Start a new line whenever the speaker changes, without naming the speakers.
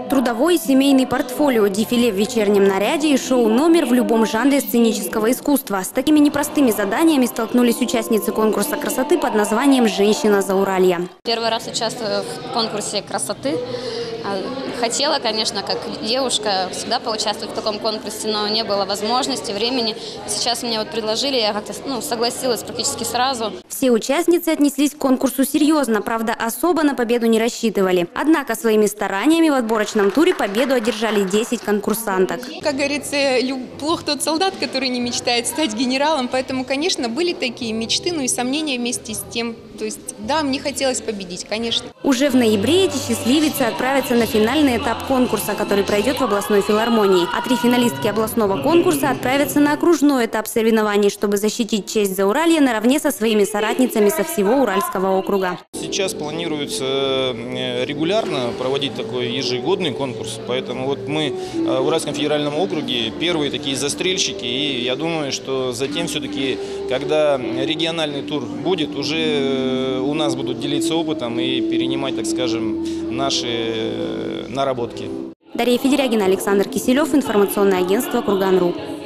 Трудовой и семейный портфолио, дефиле в вечернем наряде и шоу-номер в любом жанре сценического искусства. С такими непростыми заданиями столкнулись участницы конкурса красоты под названием «Женщина Зауралья».
Первый раз участвую в конкурсе красоты. Хотела, конечно, как девушка, всегда поучаствовать в таком конкурсе, но не было возможности, времени. Сейчас мне вот предложили, я как-то согласилась практически сразу.
Все участницы отнеслись к конкурсу серьезно, правда, особо на победу не рассчитывали. Однако своими стараниями в отборочном туре победу одержали 10 конкурсанток.
Как говорится, плох тот солдат, который не мечтает стать генералом, поэтому, конечно, были такие мечты, но и сомнения вместе с тем. То есть, да, мне хотелось победить, конечно.
Уже в ноябре эти счастливицы отправятся на финальный этап конкурса, который пройдет в областной филармонии. А 3 финалистки областного конкурса отправятся на окружной этап соревнований, чтобы защитить честь Зауралья наравне со своими соратницами со всего Уральского округа.
Сейчас планируется регулярно проводить такой ежегодный конкурс, поэтому вот мы в Уральском федеральном округе первые такие застрельщики, и я думаю, что затем все-таки, когда региональный тур будет, уже у нас будут делиться опытом и перенимать, так скажем, наши наработки.
Дарья Федерягина, Александр Киселев, информационное агентство «Курган.ру».